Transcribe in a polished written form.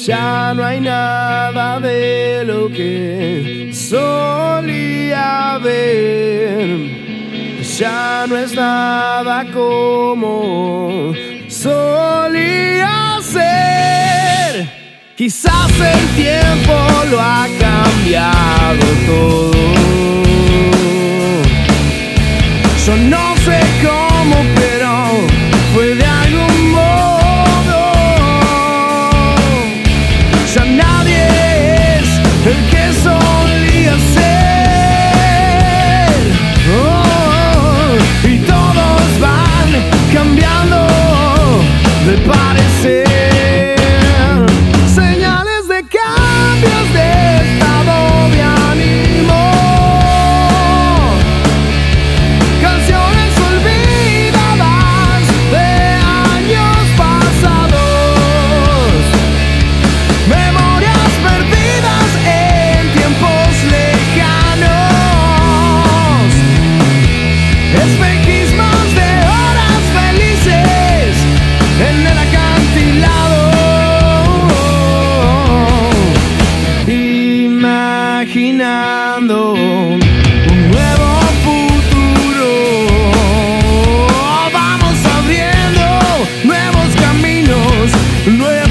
Ya no hay nada de lo que solía ver. Ya no es nada como solía ser. Quizás el tiempo lo ha cambiado todo. Yo no sé cómo, pero fue de algún modo. Ya nadie es el que solía ser. Y todos van cambiando de parecer. Señales de cambios de estado de ánimo. Canciones olvidadas de años pasados. Memorias perdidas en tiempos lejanos. Espejismos de horas felices en el acantilado. Imaginando un nuevo futuro. Vamos abriendo nuevos caminos, nuevos